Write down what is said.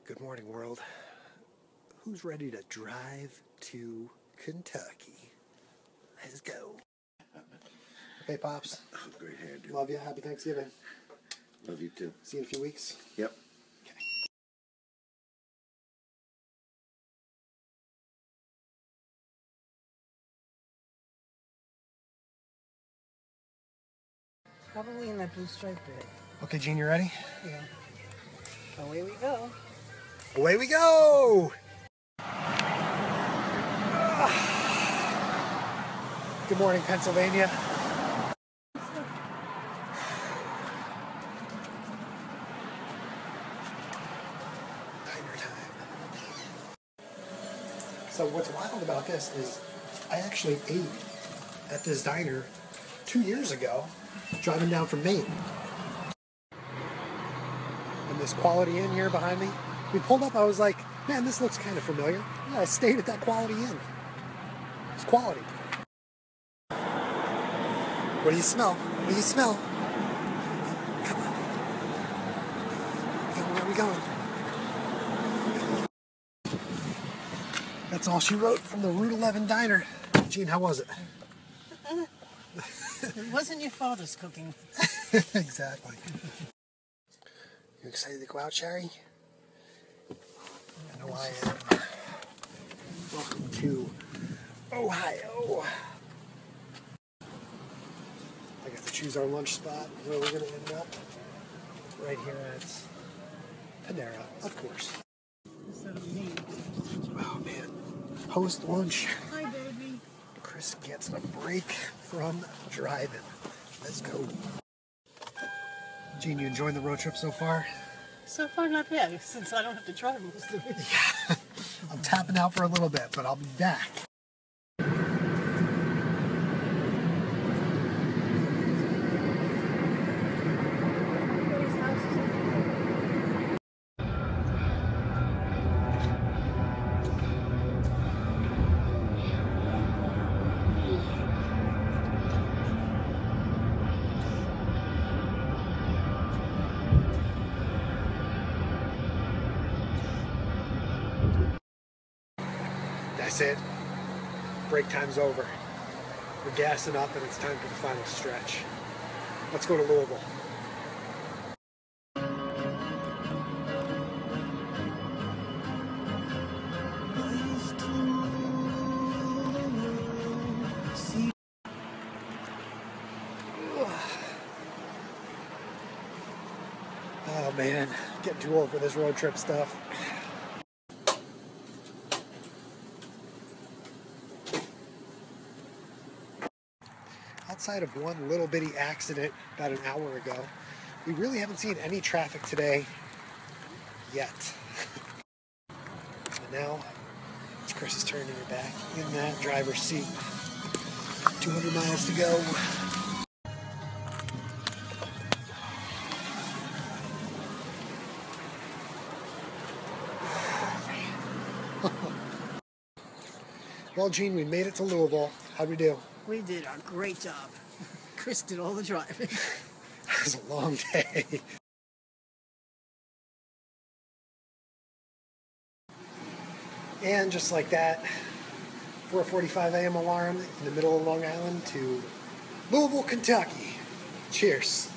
Good morning, world. Who's ready to drive to Kentucky? Let's go. Hey, Pops. Oh, great hair, dude. Love you. Happy Thanksgiving. Love you too. See you in a few weeks. Yep. Okay. Probably in that blue stripe bit. Okay, Gene, you ready? Yeah. Away we go. Away we go! Good morning, Pennsylvania. Diner time. So what's wild about this is I actually ate at this diner 2 years ago, driving down from Maine. And this Quality Inn here behind me, we pulled up, I was like, man, this looks kind of familiar. Yeah, I stayed at that Quality Inn. It's quality. What do you smell? What do you smell? Come on. Where are we going? That's all she wrote from the Route 11 diner. Gene, how was it? It wasn't your father's cooking. Exactly. You excited to go out, Sherry? I know I am. Welcome to Ohio. I got to choose our lunch spot where we're going to end up. Right here at Panera, of course. Instead of me. Oh man. Post lunch. Hi, baby. Chris gets a break from driving. Let's go. Gene, you enjoying the road trip so far? So far, not bad, since I don't have to drive most of it. Yeah. I'm tapping out for a little bit, but I'll be back. That's it. Break time's over. We're gassing up and it's time for the final stretch. Let's go to Louisville. Oh man, getting too old for this road trip stuff. Outside of one little bitty accident about an hour ago, we really haven't seen any traffic today yet. And now, Chris is turning her back in that driver's seat. 200 miles to go. Well, Gene, we made it to Louisville. How'd we do? We did a great job. Chris did all the driving. It was a long day. And just like that, 4:45 a.m. alarm in the middle of Long Island to Louisville, Kentucky. Cheers.